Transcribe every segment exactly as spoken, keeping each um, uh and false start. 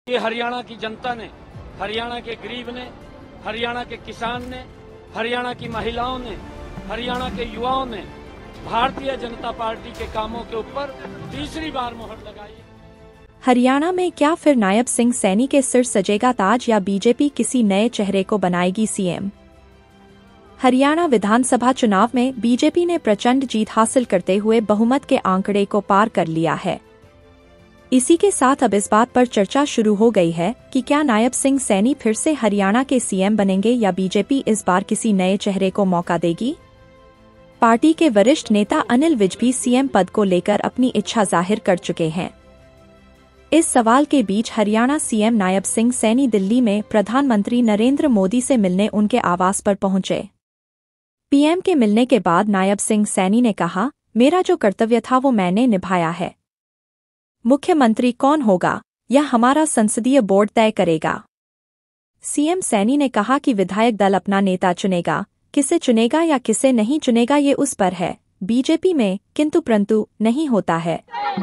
ये हरियाणा की जनता ने, हरियाणा के गरीब ने, हरियाणा के किसान ने, हरियाणा की महिलाओं ने, हरियाणा के युवाओं ने भारतीय जनता पार्टी के कामों के ऊपर तीसरी बार मोहर लगाई। हरियाणा में क्या फिर नायब सिंह सैनी के सिर सजेगा ताज या बीजेपी किसी नए चेहरे को बनाएगी सीएम? हरियाणा विधानसभा चुनाव में बीजेपी ने प्रचंड जीत हासिल करते हुए बहुमत के आंकड़े को पार कर लिया है। इसी के साथ अब इस बात पर चर्चा शुरू हो गई है कि क्या नायब सिंह सैनी फिर से हरियाणा के सीएम बनेंगे या बीजेपी इस बार किसी नए चेहरे को मौका देगी। पार्टी के वरिष्ठ नेता अनिल विज भी सीएम पद को लेकर अपनी इच्छा जाहिर कर चुके हैं। इस सवाल के बीच हरियाणा सीएम नायब सिंह सैनी दिल्ली में प्रधानमंत्री नरेंद्र मोदी से मिलने उनके आवास पर पहुंचे। पीएम के मिलने के बाद नायब सिंह सैनी ने कहा, मेरा जो कर्तव्य था वो मैंने निभाया है। मुख्यमंत्री कौन होगा यह हमारा संसदीय बोर्ड तय करेगा। सीएम सैनी ने कहा कि विधायक दल अपना नेता चुनेगा, किसे चुनेगा या किसे नहीं चुनेगा ये उस पर है। बीजेपी में किंतु परंतु नहीं होता है।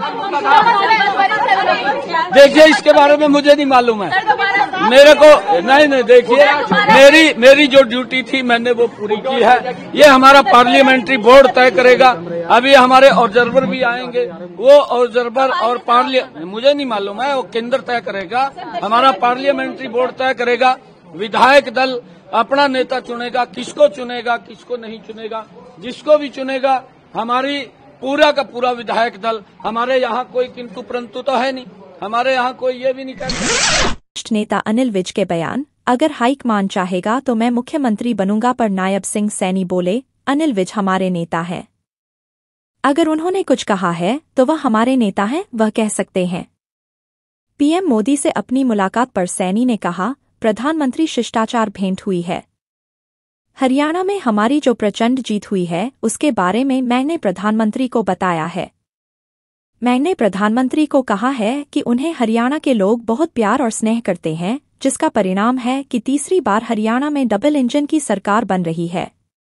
देखिए, इसके बारे में मुझे नहीं मालूम है, मेरे को नहीं नहीं देखिए, मेरी मेरी जो ड्यूटी थी मैंने वो पूरी की है। ये हमारा पार्लियामेंट्री बोर्ड तय करेगा। अभी हमारे ऑब्जर्वर भी आएंगे, वो ऑब्जर्वर और पार्लिया मुझे नहीं मालूम है, वो केंद्र तय करेगा। हमारा पार्लियामेंट्री बोर्ड तय करेगा। विधायक दल अपना नेता चुनेगा, किसको चुनेगा किसको नहीं चुनेगा। जिसको भी चुनेगा, हमारी पूरा का पूरा विधायक दल, हमारे यहाँ कोई किंतु परंतु तो है नहीं, हमारे यहाँ कोई ये भी नहीं कहता। नेता अनिल विज के बयान, अगर हाईकमान चाहेगा तो मैं मुख्यमंत्री बनूंगा, पर नायब सिंह सैनी बोले, अनिल विज हमारे नेता हैं। अगर उन्होंने कुछ कहा है तो वह हमारे नेता हैं, वह कह सकते हैं। पीएम मोदी से अपनी मुलाकात पर सैनी ने कहा, प्रधानमंत्री शिष्टाचार भेंट हुई है। हरियाणा में हमारी जो प्रचंड जीत हुई है उसके बारे में मैंने प्रधानमंत्री को बताया है। मैंने प्रधानमंत्री को कहा है कि उन्हें हरियाणा के लोग बहुत प्यार और स्नेह करते हैं, जिसका परिणाम है कि तीसरी बार हरियाणा में डबल इंजन की सरकार बन रही है।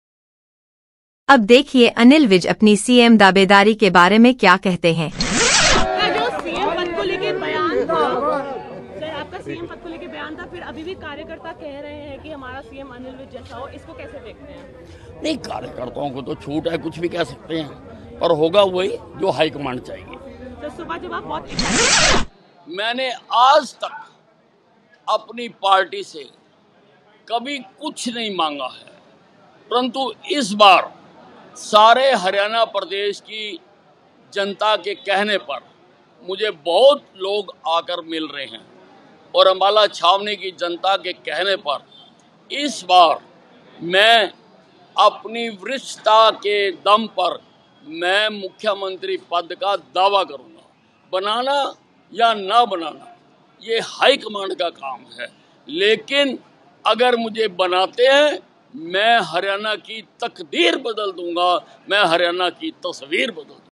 अब देखिए अनिल विज अपनी सीएम दावेदारी के बारे में क्या कहते हैं। जो सीएम पद को लेके बयान था, सर आपका सीएम पद को लेके बयान था, फिर अभी भी कार्यकर्ता कह रहे हैं कि हमारा सीएम अनिल विज जैसा हो, इसको कैसे देखते हैं? नहीं, कार्यकर्ताओं को तो छूट है, कुछ भी कह सकते हैं, पर होगा वही जो हाईकमांड चाहिए। तो सुबह जब आप बहुत मैंने आज तक अपनी पार्टी से कभी कुछ नहीं मांगा है, परंतु इस बार सारे हरियाणा प्रदेश की जनता के कहने पर मुझे बहुत लोग आकर मिल रहे हैं और अम्बाला छावनी की जनता के कहने पर इस बार मैं अपनी वरिष्ठता के दम पर मैं मुख्यमंत्री पद का दावा करूंगा। बनाना या ना बनाना ये हाईकमांड का काम है, लेकिन अगर मुझे बनाते हैं मैं हरियाणा की तकदीर बदल दूंगा, मैं हरियाणा की तस्वीर बदल दूंगा।